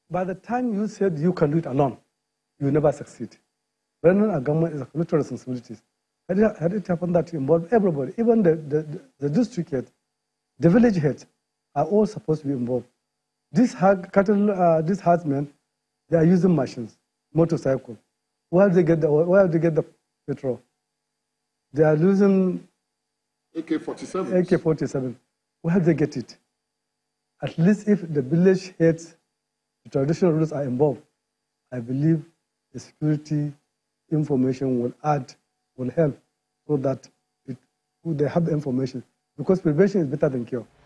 by the time you said you can do it alone, you will never succeed. Running a government is a collective responsibility. Had it happened that involved everybody, even the district head, the village head, are all supposed to be involved. These herdsmen, they are using machines, motorcycle. Where do they get the petrol? They are using AK-47. AK-47. Where do they get it? At least if the village heads, the traditional rulers are involved, I believe the security information will help so that they have the information. Because prevention is better than cure.